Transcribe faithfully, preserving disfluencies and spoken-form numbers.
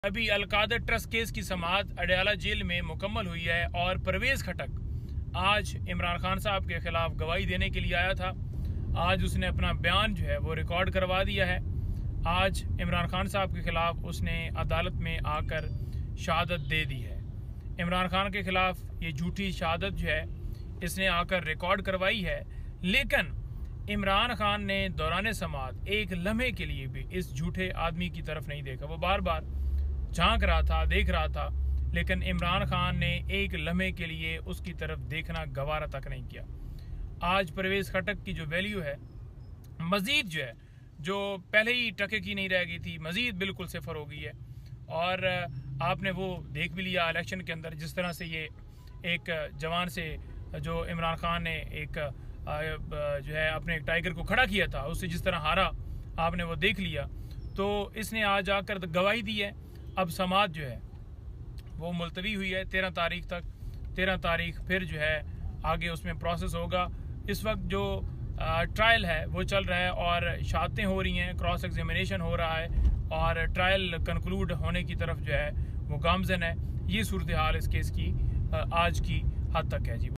अभी Al-Qadir trust case की समाअत Adiala jail में मुकम्मल हुई है और परवेज़ खटक आज इमरान खान साहब के खिलाफ गवाही देने के लिए आया था। आज उसने अपना बयान जो है वो रिकॉर्ड करवा दिया है। आज इमरान खान साहब के खिलाफ उसने अदालत में आकर शहादत दे दी है। इमरान खान के खिलाफ ये झूठी शहादत जो है इसने आकर रिकॉर्ड करवाई है, लेकिन इमरान खान ने दौरान समाअत एक लम्हे के लिए भी इस झूठे आदमी की तरफ नहीं देखा। वो बार बार झांक रहा था, देख रहा था, लेकिन इमरान खान ने एक लम्हे के लिए उसकी तरफ देखना गवारा तक नहीं किया। आज परवेज़ खटक की जो वैल्यू है मज़ीद जो है, जो पहले ही टके की नहीं रह गई थी, मज़ीद बिल्कुल सिफर हो गई है। और आपने वो देख भी लिया इलेक्शन के अंदर, जिस तरह से ये एक जवान से जो इमरान खान ने एक जो है अपने एक टाइगर को खड़ा किया था, उससे जिस तरह हारा आपने वो देख लिया। तो इसने आज आकर गवाही दी है। अब समाअत जो है वो मुलतवी हुई है तेरह तारीख तक। तेरह तारीख फिर जो है आगे उसमें प्रोसेस होगा। इस वक्त जो ट्रायल है वो चल रहा है और शहादतें हो रही हैं, क्रॉस एग्जामिनेशन हो रहा है और ट्रायल कंक्लूड होने की तरफ जो है वो गामजन है। ये सूरत हाल इस केस की आज की हद तक है जी।